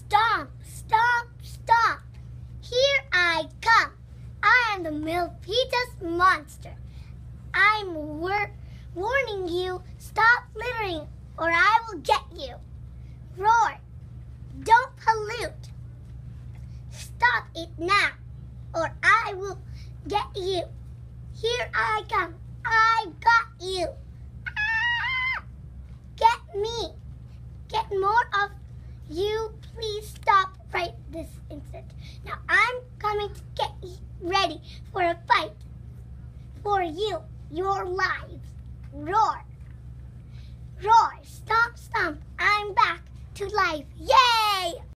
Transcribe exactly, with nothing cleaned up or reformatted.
Stomp, stomp, stomp. Here I come. I am the Milpitas monster. I'm wor- warning you, stop littering or I will get you. Roar, don't pollute. Stop it now or I will get you. Here I come. I got you. Ah! Get me. Get more of you. Please stop right this instant. Now I'm coming to get ready for a fight for you, your lives. Roar. Roar. Stomp, stomp. I'm back to life. Yay!